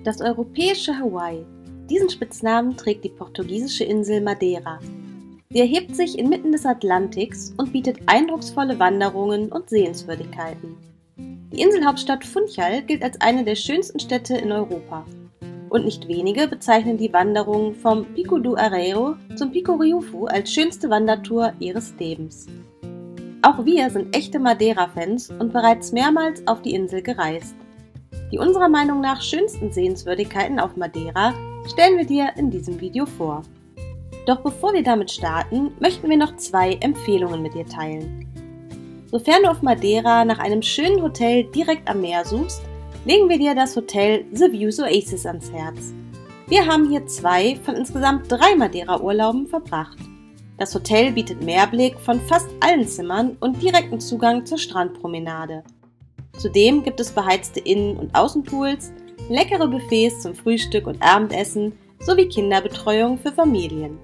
Das europäische Hawaii. Diesen Spitznamen trägt die portugiesische Insel Madeira. Sie erhebt sich inmitten des Atlantiks und bietet eindrucksvolle Wanderungen und Sehenswürdigkeiten. Die Inselhauptstadt Funchal gilt als eine der schönsten Städte in Europa. Und nicht wenige bezeichnen die Wanderung vom Pico do Arreio zum Pico Riufu als schönste Wandertour ihres Lebens. Auch wir sind echte Madeira-Fans und bereits mehrmals auf die Insel gereist. Die unserer Meinung nach schönsten Sehenswürdigkeiten auf Madeira stellen wir dir in diesem Video vor. Doch bevor wir damit starten, möchten wir noch 2 Empfehlungen mit dir teilen. Sofern du auf Madeira nach einem schönen Hotel direkt am Meer suchst, legen wir dir das Hotel The Views Oasis ans Herz. Wir haben hier 2 von insgesamt 3 Madeira-Urlauben verbracht. Das Hotel bietet Meerblick von fast allen Zimmern und direkten Zugang zur Strandpromenade. Zudem gibt es beheizte Innen- und Außenpools, leckere Buffets zum Frühstück und Abendessen sowie Kinderbetreuung für Familien.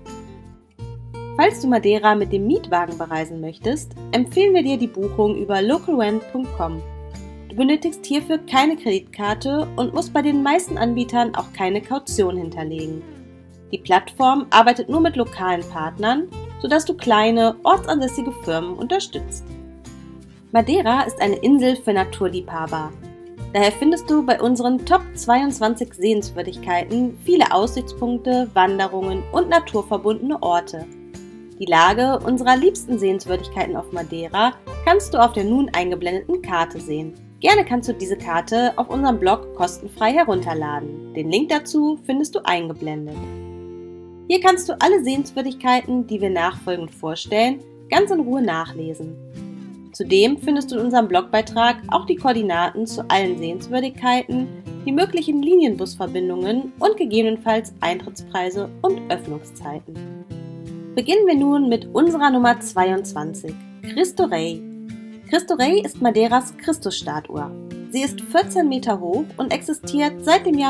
Falls du Madeira mit dem Mietwagen bereisen möchtest, empfehlen wir dir die Buchung über localrent.com. Du benötigst hierfür keine Kreditkarte und musst bei den meisten Anbietern auch keine Kaution hinterlegen. Die Plattform arbeitet nur mit lokalen Partnern, sodass du kleine, ortsansässige Firmen unterstützt. Madeira ist eine Insel für Naturliebhaber. Daher findest du bei unseren Top 22 Sehenswürdigkeiten viele Aussichtspunkte, Wanderungen und naturverbundene Orte. Die Lage unserer liebsten Sehenswürdigkeiten auf Madeira kannst du auf der nun eingeblendeten Karte sehen. Gerne kannst du diese Karte auf unserem Blog kostenfrei herunterladen. Den Link dazu findest du eingeblendet. Hier kannst du alle Sehenswürdigkeiten, die wir nachfolgend vorstellen, ganz in Ruhe nachlesen. Zudem findest du in unserem Blogbeitrag auch die Koordinaten zu allen Sehenswürdigkeiten, die möglichen Linienbusverbindungen und gegebenenfalls Eintrittspreise und Öffnungszeiten. Beginnen wir nun mit unserer Nummer 22, Cristo Rei. Cristo Rei ist Madeiras Christusstatue. Sie ist 14 Meter hoch und existiert seit dem Jahr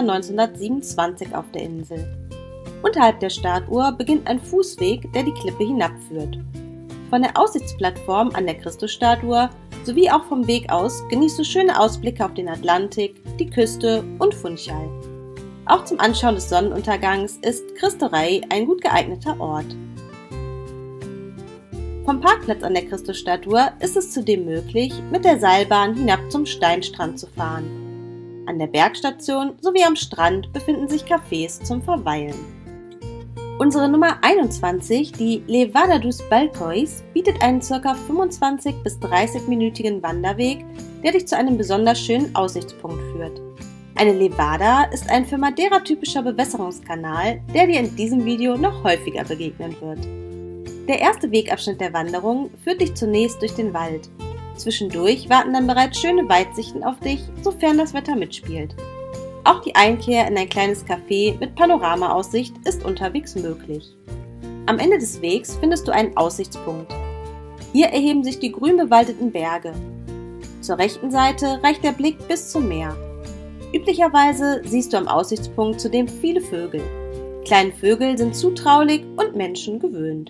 1927 auf der Insel. Unterhalb der Statue beginnt ein Fußweg, der die Klippe hinabführt. Von der Aussichtsplattform an der Christusstatue sowie auch vom Weg aus genießt du schöne Ausblicke auf den Atlantik, die Küste und Funchal. Auch zum Anschauen des Sonnenuntergangs ist Cristo Rei ein gut geeigneter Ort. Vom Parkplatz an der Christusstatue ist es zudem möglich, mit der Seilbahn hinab zum Steinstrand zu fahren. An der Bergstation sowie am Strand befinden sich Cafés zum Verweilen. Unsere Nummer 21, die Levada dos Balcões, bietet einen ca. 25 bis 30-minütigen Wanderweg, der dich zu einem besonders schönen Aussichtspunkt führt. Eine Levada ist ein für Madeira typischer Bewässerungskanal, der dir in diesem Video noch häufiger begegnen wird. Der erste Wegabschnitt der Wanderung führt dich zunächst durch den Wald. Zwischendurch warten dann bereits schöne Weitsichten auf dich, sofern das Wetter mitspielt. Auch die Einkehr in ein kleines Café mit Panoramaaussicht ist unterwegs möglich. Am Ende des Wegs findest du einen Aussichtspunkt. Hier erheben sich die grün bewaldeten Berge. Zur rechten Seite reicht der Blick bis zum Meer. Üblicherweise siehst du am Aussichtspunkt zudem viele Vögel. Kleine Vögel sind zutraulich und Menschen gewöhnt.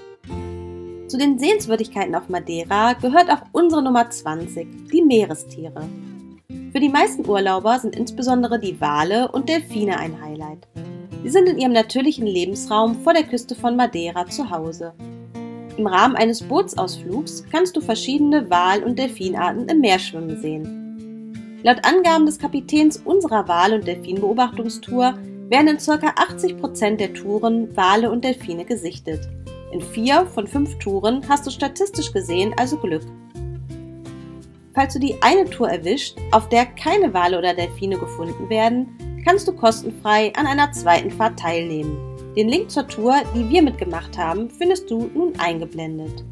Zu den Sehenswürdigkeiten auf Madeira gehört auch unsere Nummer 20, die Meerestiere. Für die meisten Urlauber sind insbesondere die Wale und Delfine ein Highlight. Sie sind in ihrem natürlichen Lebensraum vor der Küste von Madeira zu Hause. Im Rahmen eines Bootsausflugs kannst du verschiedene Wal- und Delfinarten im Meer schwimmen sehen. Laut Angaben des Kapitäns unserer Wal- und Delfinbeobachtungstour werden in ca. 80% der Touren Wale und Delfine gesichtet. In 4 von 5 Touren hast du statistisch gesehen also Glück. Falls du die eine Tour erwischt, auf der keine Wale oder Delfine gefunden werden, kannst du kostenfrei an einer zweiten Fahrt teilnehmen. Den Link zur Tour, die wir mitgemacht haben, findest du nun eingeblendet.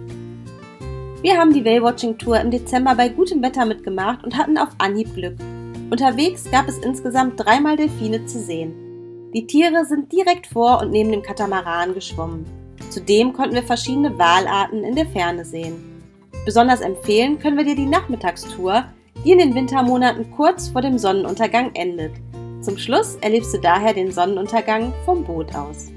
Wir haben die Whale-Watching-Tour im Dezember bei gutem Wetter mitgemacht und hatten auf Anhieb Glück. Unterwegs gab es insgesamt 3-mal Delfine zu sehen. Die Tiere sind direkt vor und neben dem Katamaran geschwommen. Zudem konnten wir verschiedene Walarten in der Ferne sehen. Besonders empfehlen können wir dir die Nachmittagstour, die in den Wintermonaten kurz vor dem Sonnenuntergang endet. Zum Schluss erlebst du daher den Sonnenuntergang vom Boot aus.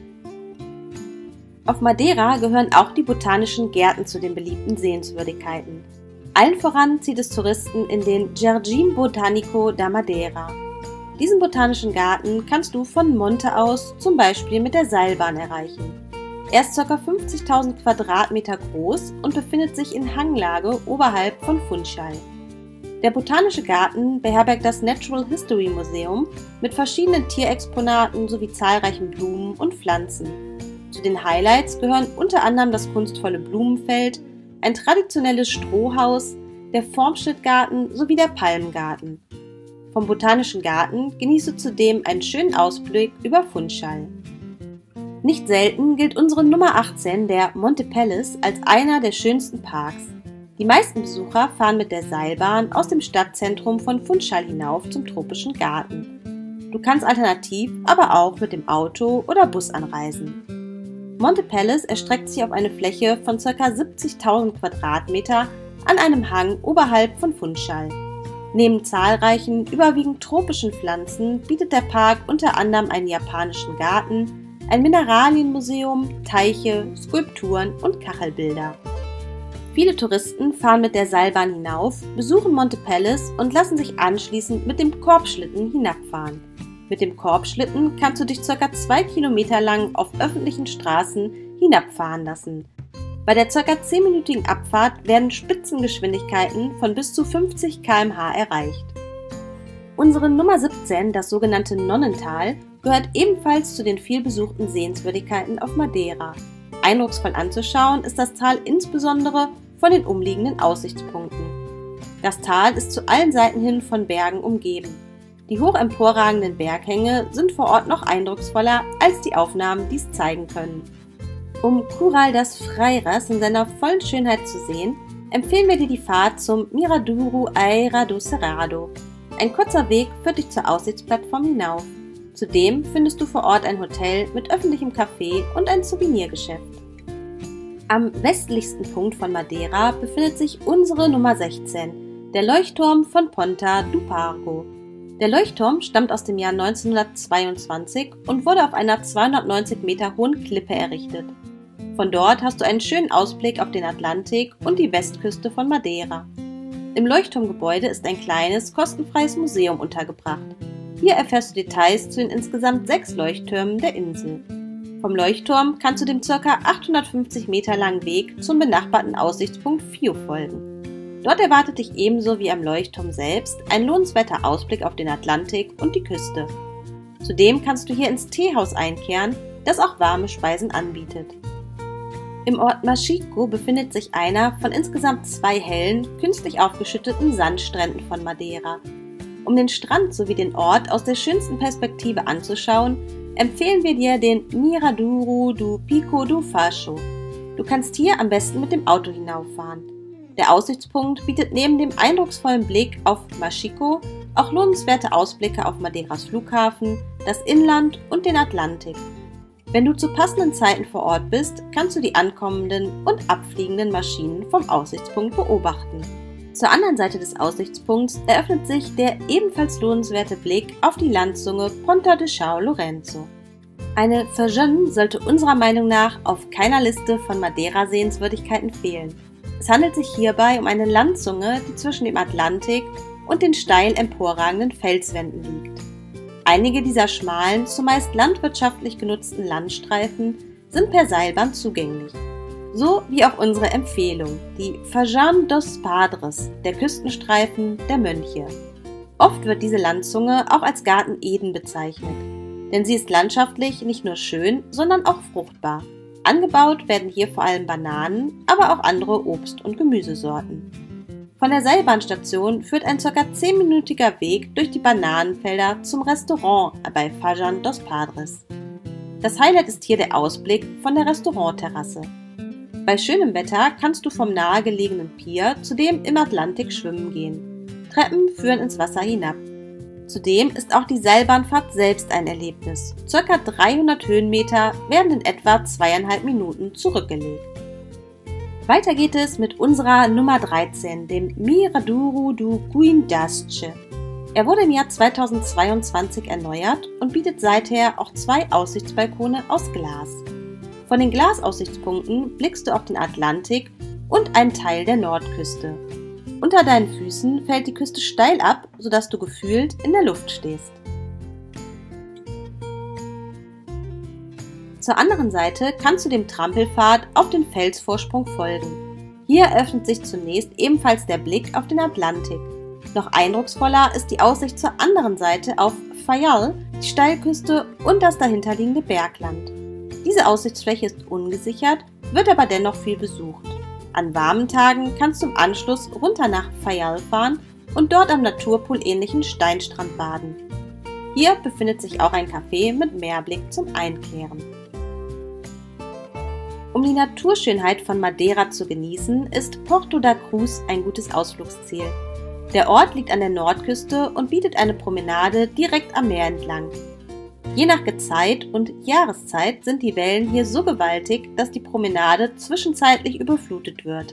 Auf Madeira gehören auch die botanischen Gärten zu den beliebten Sehenswürdigkeiten. Allen voran zieht es Touristen in den Jardim Botânico da Madeira. Diesen botanischen Garten kannst du von Monte aus zum Beispiel mit der Seilbahn erreichen. Er ist ca. 50.000 Quadratmeter groß und befindet sich in Hanglage oberhalb von Funchal. Der Botanische Garten beherbergt das Natural History Museum mit verschiedenen Tierexponaten sowie zahlreichen Blumen und Pflanzen. Zu den Highlights gehören unter anderem das kunstvolle Blumenfeld, ein traditionelles Strohhaus, der Formschnittgarten sowie der Palmengarten. Vom Botanischen Garten genießt du zudem einen schönen Ausblick über Funchal. Nicht selten gilt unsere Nummer 18, der Monte Palace, als einer der schönsten Parks. Die meisten Besucher fahren mit der Seilbahn aus dem Stadtzentrum von Funchal hinauf zum Tropischen Garten. Du kannst alternativ aber auch mit dem Auto oder Bus anreisen. Monte Palace erstreckt sich auf eine Fläche von ca. 70.000 Quadratmeter an einem Hang oberhalb von Funchal. Neben zahlreichen, überwiegend tropischen Pflanzen bietet der Park unter anderem einen japanischen Garten, ein Mineralienmuseum, Teiche, Skulpturen und Kachelbilder. Viele Touristen fahren mit der Seilbahn hinauf, besuchen Monte Palace und lassen sich anschließend mit dem Korbschlitten hinabfahren. Mit dem Korbschlitten kannst du dich ca. 2 Kilometer lang auf öffentlichen Straßen hinabfahren lassen. Bei der ca. 10-minütigen Abfahrt werden Spitzengeschwindigkeiten von bis zu 50 km/h erreicht. Unsere Nummer 17, das sogenannte Nonnental, gehört ebenfalls zu den vielbesuchten Sehenswürdigkeiten auf Madeira. Eindrucksvoll anzuschauen ist das Tal insbesondere von den umliegenden Aussichtspunkten. Das Tal ist zu allen Seiten hin von Bergen umgeben. Die hoch emporragenden Berghänge sind vor Ort noch eindrucksvoller, als die Aufnahmen dies zeigen können. Um Curral das Freiras in seiner vollen Schönheit zu sehen, empfehlen wir dir die Fahrt zum Miraduro Aira do Cerrado. Ein kurzer Weg führt dich zur Aussichtsplattform hinauf. Zudem findest du vor Ort ein Hotel mit öffentlichem Café und ein Souvenirgeschäft. Am westlichsten Punkt von Madeira befindet sich unsere Nummer 16, der Leuchtturm von Ponta do Pargo. Der Leuchtturm stammt aus dem Jahr 1922 und wurde auf einer 290 Meter hohen Klippe errichtet. Von dort hast du einen schönen Ausblick auf den Atlantik und die Westküste von Madeira. Im Leuchtturmgebäude ist ein kleines, kostenfreies Museum untergebracht. Hier erfährst du Details zu den insgesamt 6 Leuchttürmen der Insel. Vom Leuchtturm kannst du dem ca. 850 Meter langen Weg zum benachbarten Aussichtspunkt Fio folgen. Dort erwartet dich ebenso wie am Leuchtturm selbst ein lohnenswerter Ausblick auf den Atlantik und die Küste. Zudem kannst du hier ins Teehaus einkehren, das auch warme Speisen anbietet. Im Ort Machico befindet sich einer von insgesamt 2 hellen, künstlich aufgeschütteten Sandstränden von Madeira. Um den Strand sowie den Ort aus der schönsten Perspektive anzuschauen, empfehlen wir dir den Miraduro do Pico do Facho. Du kannst hier am besten mit dem Auto hinauffahren. Der Aussichtspunkt bietet neben dem eindrucksvollen Blick auf Machico auch lohnenswerte Ausblicke auf Madeiras Flughafen, das Inland und den Atlantik. Wenn du zu passenden Zeiten vor Ort bist, kannst du die ankommenden und abfliegenden Maschinen vom Aussichtspunkt beobachten. Zur anderen Seite des Aussichtspunkts eröffnet sich der ebenfalls lohnenswerte Blick auf die Landzunge Ponta de São Lourenço. Eine Fajan sollte unserer Meinung nach auf keiner Liste von Madeira-Sehenswürdigkeiten fehlen. Es handelt sich hierbei um eine Landzunge, die zwischen dem Atlantik und den steil emporragenden Felswänden liegt. Einige dieser schmalen, zumeist landwirtschaftlich genutzten Landstreifen sind per Seilbahn zugänglich. So wie auch unsere Empfehlung, die Fajan dos Padres, der Küstenstreifen der Mönche. Oft wird diese Landzunge auch als Garten Eden bezeichnet, denn sie ist landschaftlich nicht nur schön, sondern auch fruchtbar. Angebaut werden hier vor allem Bananen, aber auch andere Obst- und Gemüsesorten. Von der Seilbahnstation führt ein ca. 10-minütiger Weg durch die Bananenfelder zum Restaurant bei Fajan dos Padres. Das Highlight ist hier der Ausblick von der Restaurantterrasse. Bei schönem Wetter kannst du vom nahegelegenen Pier zudem im Atlantik schwimmen gehen. Treppen führen ins Wasser hinab. Zudem ist auch die Seilbahnfahrt selbst ein Erlebnis. Ca. 300 Höhenmeter werden in etwa 2,5 Minuten zurückgelegt. Weiter geht es mit unserer Nummer 13, dem Miraduro do Guindasce. Er wurde im Jahr 2022 erneuert und bietet seither auch 2 Aussichtsbalkone aus Glas. Von den Glasaussichtspunkten blickst du auf den Atlantik und einen Teil der Nordküste. Unter deinen Füßen fällt die Küste steil ab, sodass du gefühlt in der Luft stehst. Zur anderen Seite kannst du dem Trampelpfad auf den Felsvorsprung folgen. Hier eröffnet sich zunächst ebenfalls der Blick auf den Atlantik. Noch eindrucksvoller ist die Aussicht zur anderen Seite auf Fayal, die Steilküste und das dahinterliegende Bergland. Diese Aussichtsfläche ist ungesichert, wird aber dennoch viel besucht. An warmen Tagen kannst du im Anschluss runter nach Fayal fahren und dort am naturpoolähnlichen Steinstrand baden. Hier befindet sich auch ein Café mit Meerblick zum Einkehren. Um die Naturschönheit von Madeira zu genießen, ist Porto da Cruz ein gutes Ausflugsziel. Der Ort liegt an der Nordküste und bietet eine Promenade direkt am Meer entlang. Je nach Gezeit und Jahreszeit sind die Wellen hier so gewaltig, dass die Promenade zwischenzeitlich überflutet wird.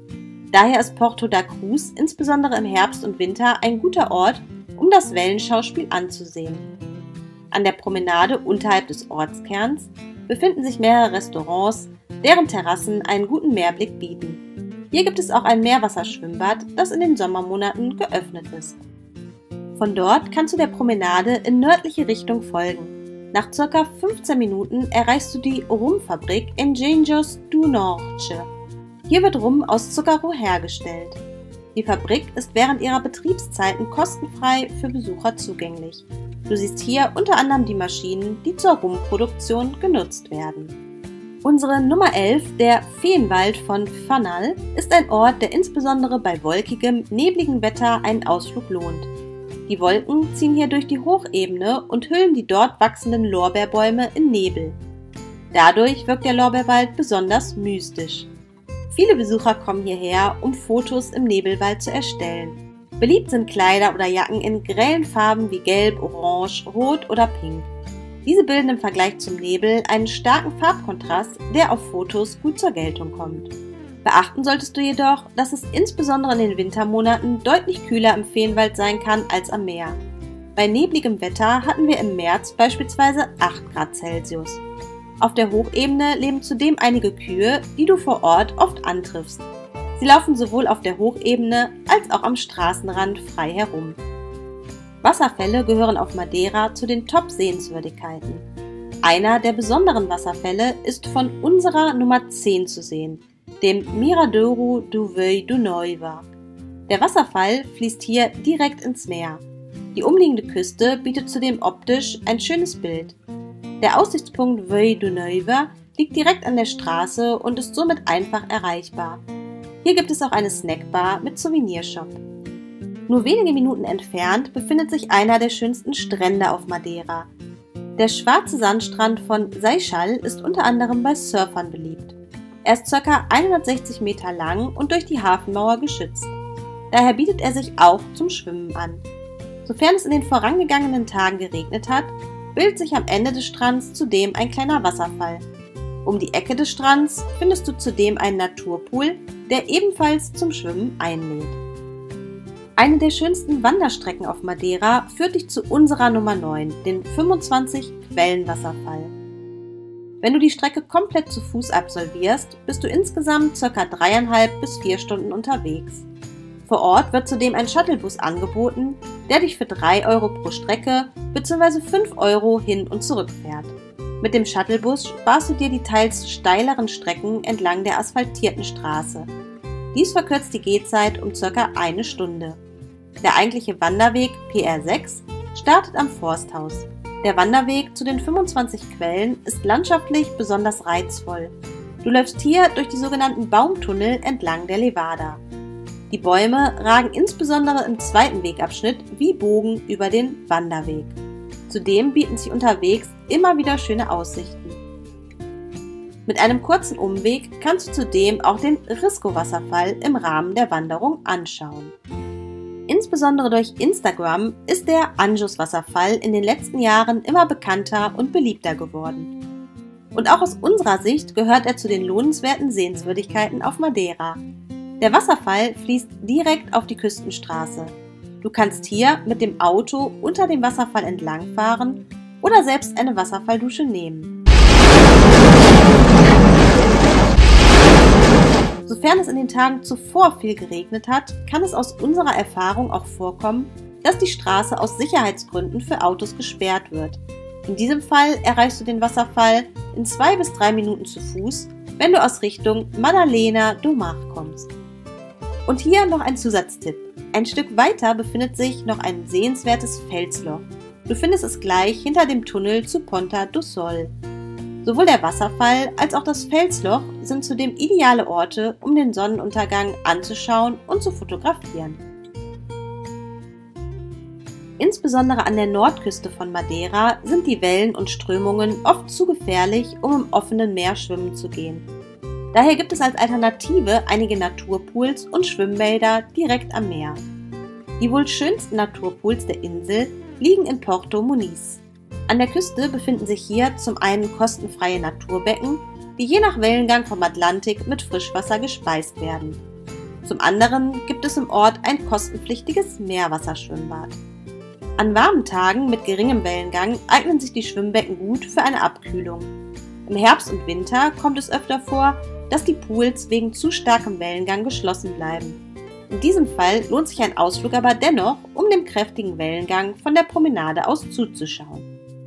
Daher ist Porto da Cruz insbesondere im Herbst und Winter ein guter Ort, um das Wellenschauspiel anzusehen. An der Promenade unterhalb des Ortskerns befinden sich mehrere Restaurants, deren Terrassen einen guten Meerblick bieten. Hier gibt es auch ein Meerwasserschwimmbad, das in den Sommermonaten geöffnet ist. Von dort kannst du der Promenade in nördliche Richtung folgen. Nach ca. 15 Minuten erreichst du die Rumfabrik Engenhos do Norte. Hier wird Rum aus Zuckerrohr hergestellt. Die Fabrik ist während ihrer Betriebszeiten kostenfrei für Besucher zugänglich. Du siehst hier unter anderem die Maschinen, die zur Rumproduktion genutzt werden. Unsere Nummer 11, der Feenwald von Fanal, ist ein Ort, der insbesondere bei wolkigem, nebligen Wetter einen Ausflug lohnt. Die Wolken ziehen hier durch die Hochebene und hüllen die dort wachsenden Lorbeerbäume in Nebel. Dadurch wirkt der Lorbeerwald besonders mystisch. Viele Besucher kommen hierher, um Fotos im Nebelwald zu erstellen. Beliebt sind Kleider oder Jacken in grellen Farben wie Gelb, Orange, Rot oder Pink. Diese bilden im Vergleich zum Nebel einen starken Farbkontrast, der auf Fotos gut zur Geltung kommt. Beachten solltest du jedoch, dass es insbesondere in den Wintermonaten deutlich kühler im Feenwald sein kann als am Meer. Bei nebligem Wetter hatten wir im März beispielsweise 8 Grad Celsius. Auf der Hochebene leben zudem einige Kühe, die du vor Ort oft antriffst. Sie laufen sowohl auf der Hochebene als auch am Straßenrand frei herum. Wasserfälle gehören auf Madeira zu den Top-Sehenswürdigkeiten. Einer der besonderen Wasserfälle ist von unserer Nummer 10 zu sehen, dem Miradouro do Vei do Noiva. Der Wasserfall fließt hier direkt ins Meer. Die umliegende Küste bietet zudem optisch ein schönes Bild. Der Aussichtspunkt Vei do Noiva liegt direkt an der Straße und ist somit einfach erreichbar. Hier gibt es auch eine Snackbar mit Souvenirshop. Nur wenige Minuten entfernt befindet sich einer der schönsten Strände auf Madeira. Der schwarze Sandstrand von Seixal ist unter anderem bei Surfern beliebt. Er ist ca. 160 Meter lang und durch die Hafenmauer geschützt. Daher bietet er sich auch zum Schwimmen an. Sofern es in den vorangegangenen Tagen geregnet hat, bildet sich am Ende des Strands zudem ein kleiner Wasserfall. Um die Ecke des Strands findest du zudem einen Naturpool, der ebenfalls zum Schwimmen einlädt. Eine der schönsten Wanderstrecken auf Madeira führt dich zu unserer Nummer 9, den 25 Quellenwasserfall. Wenn du die Strecke komplett zu Fuß absolvierst, bist du insgesamt ca. 3,5 bis 4 Stunden unterwegs. Vor Ort wird zudem ein Shuttlebus angeboten, der dich für 3 Euro pro Strecke bzw. 5 Euro hin und zurück fährt. Mit dem Shuttlebus sparst du dir die teils steileren Strecken entlang der asphaltierten Straße. Dies verkürzt die Gehzeit um ca. 1 Stunde. Der eigentliche Wanderweg PR6 startet am Forsthaus. Der Wanderweg zu den 25 Quellen ist landschaftlich besonders reizvoll. Du läufst hier durch die sogenannten Baumtunnel entlang der Levada. Die Bäume ragen insbesondere im zweiten Wegabschnitt wie Bogen über den Wanderweg. Zudem bieten sich unterwegs immer wieder schöne Aussichten. Mit einem kurzen Umweg kannst du zudem auch den Risco-Wasserfall im Rahmen der Wanderung anschauen. Insbesondere durch Instagram ist der Anjos-Wasserfall in den letzten Jahren immer bekannter und beliebter geworden. Und auch aus unserer Sicht gehört er zu den lohnenswerten Sehenswürdigkeiten auf Madeira. Der Wasserfall fließt direkt auf die Küstenstraße. Du kannst hier mit dem Auto unter dem Wasserfall entlangfahren oder selbst eine Wasserfalldusche nehmen. Sofern es in den Tagen zuvor viel geregnet hat, kann es aus unserer Erfahrung auch vorkommen, dass die Straße aus Sicherheitsgründen für Autos gesperrt wird. In diesem Fall erreichst du den Wasserfall in 2 bis 3 Minuten zu Fuß, wenn du aus Richtung Madalena do Mar kommst. Und hier noch ein Zusatztipp. Ein Stück weiter befindet sich noch ein sehenswertes Felsloch. Du findest es gleich hinter dem Tunnel zu Ponta do Sol. Sowohl der Wasserfall als auch das Felsloch sind zudem ideale Orte, um den Sonnenuntergang anzuschauen und zu fotografieren. Insbesondere an der Nordküste von Madeira sind die Wellen und Strömungen oft zu gefährlich, um im offenen Meer schwimmen zu gehen. Daher gibt es als Alternative einige Naturpools und Schwimmbäder direkt am Meer. Die wohl schönsten Naturpools der Insel liegen in Porto Muniz. An der Küste befinden sich hier zum einen kostenfreie Naturbecken, die je nach Wellengang vom Atlantik mit Frischwasser gespeist werden. Zum anderen gibt es im Ort ein kostenpflichtiges Meerwasserschwimmbad. An warmen Tagen mit geringem Wellengang eignen sich die Schwimmbecken gut für eine Abkühlung. Im Herbst und Winter kommt es öfter vor, dass die Pools wegen zu starkem Wellengang geschlossen bleiben. In diesem Fall lohnt sich ein Ausflug aber dennoch, um dem kräftigen Wellengang von der Promenade aus zuzuschauen.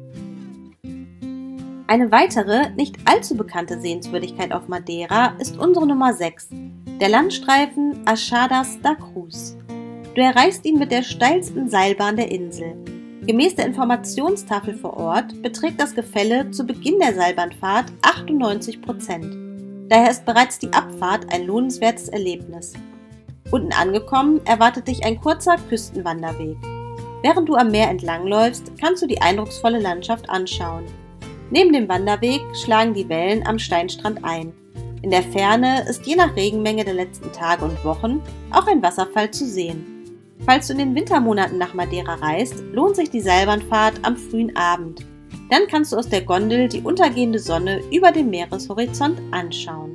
Eine weitere, nicht allzu bekannte Sehenswürdigkeit auf Madeira ist unsere Nummer 6, der Landstreifen Achadas da Cruz. Du erreichst ihn mit der steilsten Seilbahn der Insel. Gemäß der Informationstafel vor Ort beträgt das Gefälle zu Beginn der Seilbahnfahrt 98%. Daher ist bereits die Abfahrt ein lohnenswertes Erlebnis. Unten angekommen erwartet dich ein kurzer Küstenwanderweg. Während du am Meer entlangläufst, kannst du die eindrucksvolle Landschaft anschauen. Neben dem Wanderweg schlagen die Wellen am Steinstrand ein. In der Ferne ist je nach Regenmenge der letzten Tage und Wochen auch ein Wasserfall zu sehen. Falls du in den Wintermonaten nach Madeira reist, lohnt sich die Seilbahnfahrt am frühen Abend. Dann kannst du aus der Gondel die untergehende Sonne über dem Meereshorizont anschauen.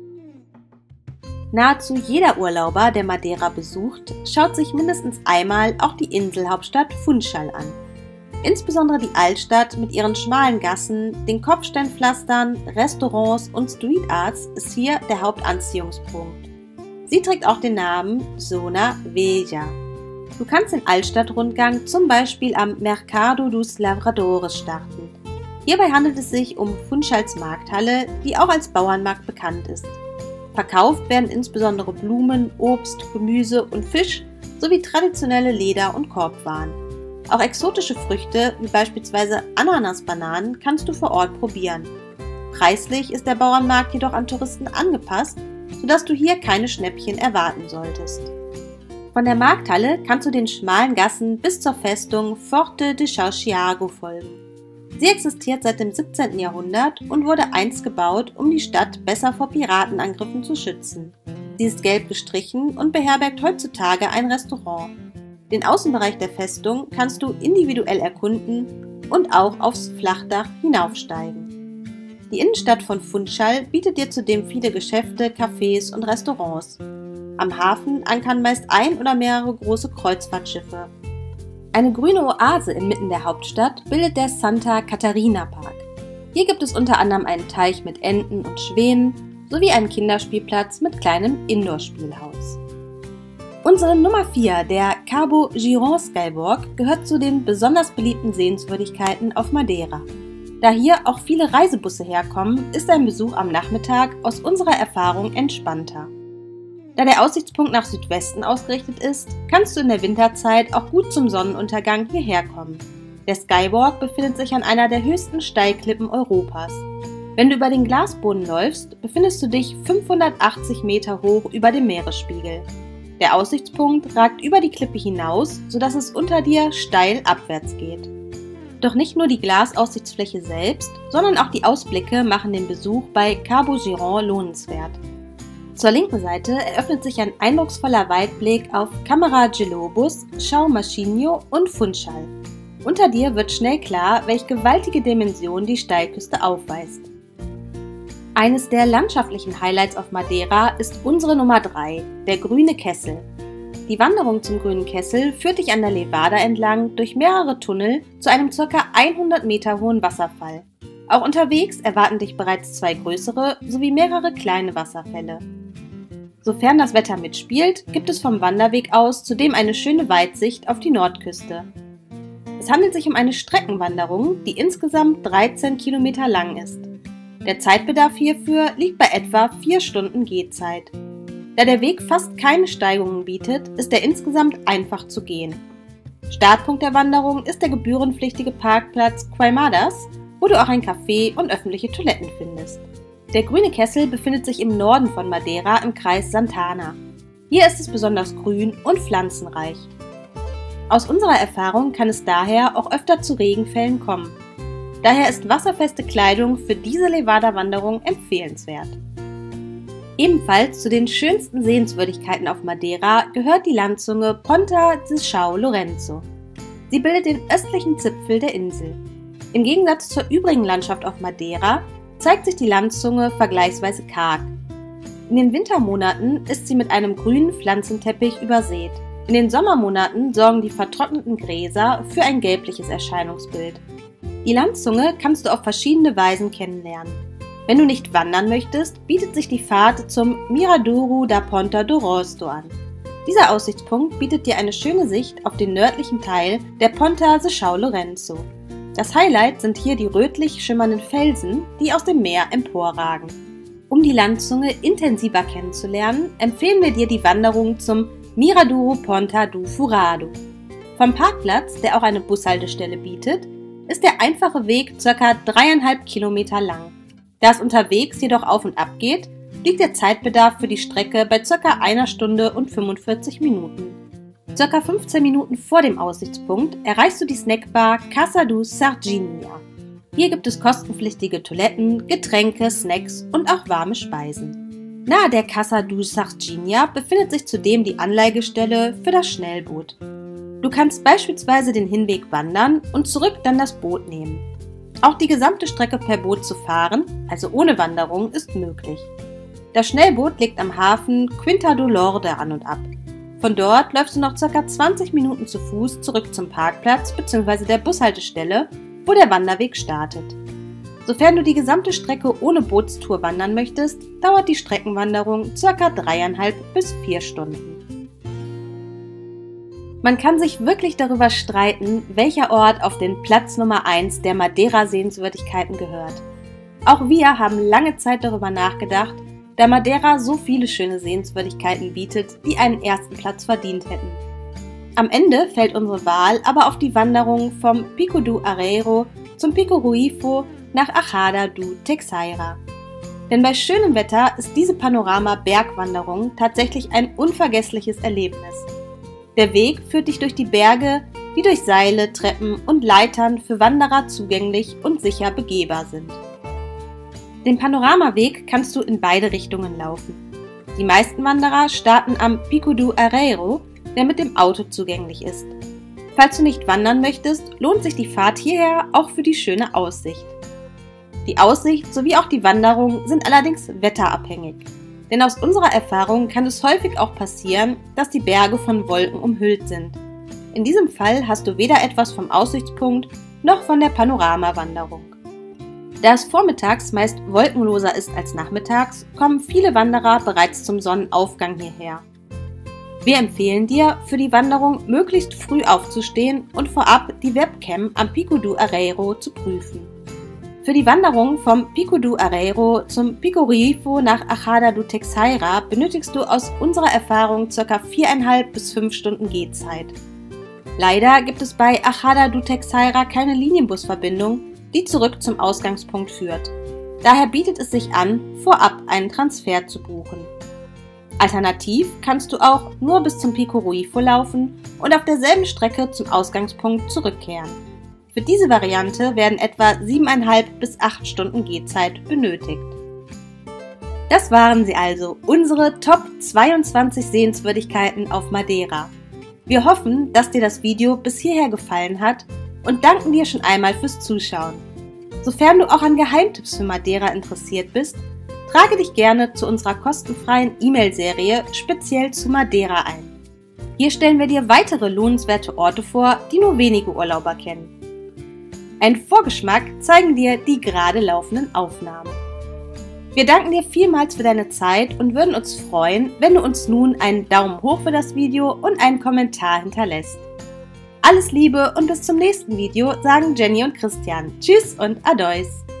Nahezu jeder Urlauber, der Madeira besucht, schaut sich mindestens einmal auch die Inselhauptstadt Funchal an. Insbesondere die Altstadt mit ihren schmalen Gassen, den Kopfsteinpflastern, Restaurants und Street Arts ist hier der Hauptanziehungspunkt. Sie trägt auch den Namen Zona Vella. Du kannst den Altstadtrundgang zum Beispiel am Mercado dos Lavradores starten. Hierbei handelt es sich um Funchals Markthalle, die auch als Bauernmarkt bekannt ist. Verkauft werden insbesondere Blumen, Obst, Gemüse und Fisch sowie traditionelle Leder- und Korbwaren. Auch exotische Früchte, wie beispielsweise Ananasbananen, kannst du vor Ort probieren. Preislich ist der Bauernmarkt jedoch an Touristen angepasst, sodass du hier keine Schnäppchen erwarten solltest. Von der Markthalle kannst du den schmalen Gassen bis zur Festung Forte de Santiago folgen. Sie existiert seit dem 17. Jahrhundert und wurde einst gebaut, um die Stadt besser vor Piratenangriffen zu schützen. Sie ist gelb gestrichen und beherbergt heutzutage ein Restaurant. Den Außenbereich der Festung kannst du individuell erkunden und auch aufs Flachdach hinaufsteigen. Die Innenstadt von Funchal bietet dir zudem viele Geschäfte, Cafés und Restaurants. Am Hafen ankern meist ein oder mehrere große Kreuzfahrtschiffe. Eine grüne Oase inmitten der Hauptstadt bildet der Santa Catarina Park. Hier gibt es unter anderem einen Teich mit Enten und Schwänen sowie einen Kinderspielplatz mit kleinem Indoor-Spielhaus. Unsere Nummer 4, der Cabo Giron Skywalk, gehört zu den besonders beliebten Sehenswürdigkeiten auf Madeira. Da hier auch viele Reisebusse herkommen, ist ein Besuch am Nachmittag aus unserer Erfahrung entspannter. Da der Aussichtspunkt nach Südwesten ausgerichtet ist, kannst du in der Winterzeit auch gut zum Sonnenuntergang hierher kommen. Der Skywalk befindet sich an einer der höchsten Steilklippen Europas. Wenn du über den Glasboden läufst, befindest du dich 580 Meter hoch über dem Meeresspiegel. Der Aussichtspunkt ragt über die Klippe hinaus, sodass es unter dir steil abwärts geht. Doch nicht nur die Glasaussichtsfläche selbst, sondern auch die Ausblicke machen den Besuch bei Cabo Giron lohnenswert. Zur linken Seite eröffnet sich ein eindrucksvoller Weitblick auf Câmara de Lobos, São Machinho und Funchal. Unter dir wird schnell klar, welche gewaltige Dimension die Steilküste aufweist. Eines der landschaftlichen Highlights auf Madeira ist unsere Nummer 3, der Grüne Kessel. Die Wanderung zum Grünen Kessel führt dich an der Levada entlang durch mehrere Tunnel zu einem ca. 100 Meter hohen Wasserfall. Auch unterwegs erwarten dich bereits 2 größere sowie mehrere kleine Wasserfälle. Sofern das Wetter mitspielt, gibt es vom Wanderweg aus zudem eine schöne Weitsicht auf die Nordküste. Es handelt sich um eine Streckenwanderung, die insgesamt 13 Kilometer lang ist. Der Zeitbedarf hierfür liegt bei etwa 4 Stunden Gehzeit. Da der Weg fast keine Steigungen bietet, ist er insgesamt einfach zu gehen. Startpunkt der Wanderung ist der gebührenpflichtige Parkplatz Queimadas, wo du auch ein Café und öffentliche Toiletten findest. Der grüne Kessel befindet sich im Norden von Madeira im Kreis Santana. Hier ist es besonders grün und pflanzenreich. Aus unserer Erfahrung kann es daher auch öfter zu Regenfällen kommen. Daher ist wasserfeste Kleidung für diese Levada-Wanderung empfehlenswert. Ebenfalls zu den schönsten Sehenswürdigkeiten auf Madeira gehört die Landzunge Ponta de São Lourenço. Sie bildet den östlichen Zipfel der Insel. Im Gegensatz zur übrigen Landschaft auf Madeira zeigt sich die Landzunge vergleichsweise karg. In den Wintermonaten ist sie mit einem grünen Pflanzenteppich übersät. In den Sommermonaten sorgen die vertrockneten Gräser für ein gelbliches Erscheinungsbild. Die Landzunge kannst du auf verschiedene Weisen kennenlernen. Wenn du nicht wandern möchtest, bietet sich die Fahrt zum Miradouro da Ponta do Rosto an. Dieser Aussichtspunkt bietet dir eine schöne Sicht auf den nördlichen Teil der Ponta de São Lourenço. Das Highlight sind hier die rötlich schimmernden Felsen, die aus dem Meer emporragen. Um die Landzunge intensiver kennenzulernen, empfehlen wir dir die Wanderung zum Miradouro Ponta do Furado. Vom Parkplatz, der auch eine Bushaltestelle bietet, ist der einfache Weg ca. 3,5 Kilometer lang. Da es unterwegs jedoch auf und ab geht, liegt der Zeitbedarf für die Strecke bei ca. 1 Stunde und 45 Minuten. Ca. 15 Minuten vor dem Aussichtspunkt erreichst du die Snackbar Casa do Sardinha. Hier gibt es kostenpflichtige Toiletten, Getränke, Snacks und auch warme Speisen. Nahe der Casa do Sardinha befindet sich zudem die Anleigestelle für das Schnellboot. Du kannst beispielsweise den Hinweg wandern und zurück dann das Boot nehmen. Auch die gesamte Strecke per Boot zu fahren, also ohne Wanderung, ist möglich. Das Schnellboot legt am Hafen Quinta do Lorde an und ab. Von dort läufst du noch ca. 20 Minuten zu Fuß zurück zum Parkplatz bzw. der Bushaltestelle, wo der Wanderweg startet. Sofern du die gesamte Strecke ohne Bootstour wandern möchtest, dauert die Streckenwanderung ca. 3,5 bis 4 Stunden. Man kann sich wirklich darüber streiten, welcher Ort auf den Platz Nummer 1 der Madeira-Sehenswürdigkeiten gehört. Auch wir haben lange Zeit darüber nachgedacht, da Madeira so viele schöne Sehenswürdigkeiten bietet, die einen ersten Platz verdient hätten. Am Ende fällt unsere Wahl aber auf die Wanderung vom Pico do Arreiro zum Pico Ruifo nach Achada do Teixeira. Denn bei schönem Wetter ist diese Panorama-Bergwanderung tatsächlich ein unvergessliches Erlebnis. Der Weg führt dich durch die Berge, die durch Seile, Treppen und Leitern für Wanderer zugänglich und sicher begehbar sind. Den Panoramaweg kannst du in beide Richtungen laufen. Die meisten Wanderer starten am Pico do Arreiro, der mit dem Auto zugänglich ist. Falls du nicht wandern möchtest, lohnt sich die Fahrt hierher auch für die schöne Aussicht. Die Aussicht sowie auch die Wanderung sind allerdings wetterabhängig. Denn aus unserer Erfahrung kann es häufig auch passieren, dass die Berge von Wolken umhüllt sind. In diesem Fall hast du weder etwas vom Aussichtspunkt noch von der Panoramawanderung. Da es vormittags meist wolkenloser ist als nachmittags, kommen viele Wanderer bereits zum Sonnenaufgang hierher. Wir empfehlen dir, für die Wanderung möglichst früh aufzustehen und vorab die Webcam am Pico do Arreiro zu prüfen. Für die Wanderung vom Pico do Arreiro zum Pico Ruifo nach Achada do Teixeira benötigst du aus unserer Erfahrung ca. 4,5 bis 5 Stunden Gehzeit. Leider gibt es bei Achada do Teixeira keine Linienbusverbindung, die zurück zum Ausgangspunkt führt. Daher bietet es sich an, vorab einen Transfer zu buchen. Alternativ kannst du auch nur bis zum Pico Ruifo laufen und auf derselben Strecke zum Ausgangspunkt zurückkehren. Für diese Variante werden etwa 7,5 bis 8 Stunden Gehzeit benötigt. Das waren sie also, unsere Top 22 Sehenswürdigkeiten auf Madeira. Wir hoffen, dass dir das Video bis hierher gefallen hat und danken dir schon einmal fürs Zuschauen. Sofern du auch an Geheimtipps für Madeira interessiert bist, trage dich gerne zu unserer kostenfreien E-Mail-Serie speziell zu Madeira ein. Hier stellen wir dir weitere lohnenswerte Orte vor, die nur wenige Urlauber kennen. Einen Vorgeschmack zeigen dir die gerade laufenden Aufnahmen. Wir danken dir vielmals für deine Zeit und würden uns freuen, wenn du uns nun einen Daumen hoch für das Video und einen Kommentar hinterlässt. Alles Liebe und bis zum nächsten Video sagen Jenny und Christian. Tschüss und Adeus!